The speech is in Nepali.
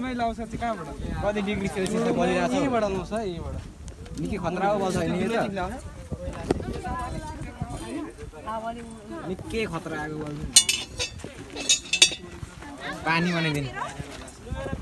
सँगै लाउँछ चाहिँ कहाँबाट कति डिग्री सेल्सियसमा बलिरहेछ यहीबाट लाउँछ यहीबाट निकै खतराको बल्छ हैन यो त निकै खतरा आगो बल्छ पानी बनाइदिनु